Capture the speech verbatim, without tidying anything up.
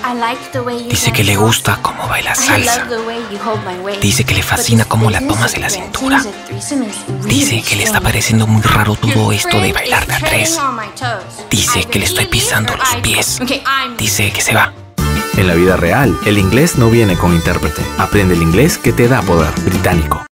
Dice que le gusta cómo bailas salsa. Dice que le fascina cómo la tomas de la cintura. Dice que le está pareciendo muy raro todo esto de bailar de a tres. Dice que le estoy pisando los pies. Dice que se va. En la vida real, el inglés no viene con intérprete. Aprende el inglés que te da poder. Británico.